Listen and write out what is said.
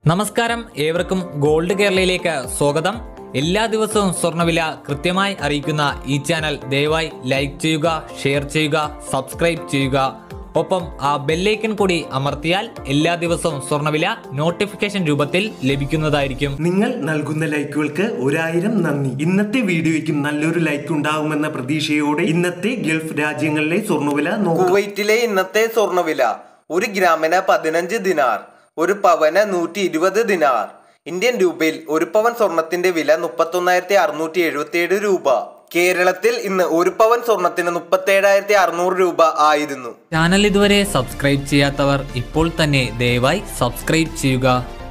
നമസ്കാരം, ഏവർക്കും ഗോൾഡ് കേരളയിലേക്ക് സ്വാഗതം. എല്ലാ ദിവസവും സ്വർണ്ണവില കൃത്യമായി അറിയിക്കുന്ന ഈ ചാനൽ ദയവായി ലൈക്ക് ചെയ്യുക, ഷെയർ ചെയ്യുക, സബ്സ്ക്രൈബ് ചെയ്യുക. ഒപ്പം ആ ബെല്ലൈക്കൺ കൂടി അമർത്തിയാൽ എല്ലാ ദിവസവും സ്വർണ്ണവില നോട്ടിഫിക്കേഷൻ രൂപത്തിൽ ലഭിക്കുന്നതായിരിക്കും. നിങ്ങൾ നൽകുന്ന ലൈക്കുകൾക്ക് 1000 നന്ദി. ഇന്നത്തെ വീഡിയോയ്ക്കും നല്ലൊരു ലൈക്ക് ഉണ്ടാകുമെന്ന പ്രതീക്ഷയോടെ ഇന്നത്തെ ഗൾഫ് രാജ്യങ്ങളിലെ സ്വർണ്ണവില നോക്കാം. കുവൈറ്റിലെ ഇന്നത്തെ സ്വർണ്ണവില 1 ഗ്രാമിന് 15 ദിനാർ, 1 പവന് 120 ദിനാർ. ഇന്ത്യൻ രൂപയിൽ 1 പവൻ സ്വർണത്തിന്റെ വില 31,677 രൂപ. കേരളത്തിൽ ഇന്ന് 1 പവൻ സ്വർണത്തിന് 37,600 രൂപ ആയിരുന്നു. ചാനൽ ഇതുവരെ സബ്സ്ക്രൈബ് ചെയ്യാത്തവർ ഇപ്പോൾ തന്നെ ദയവായി സബ്സ്ക്രൈബ് ചെയ്യുക.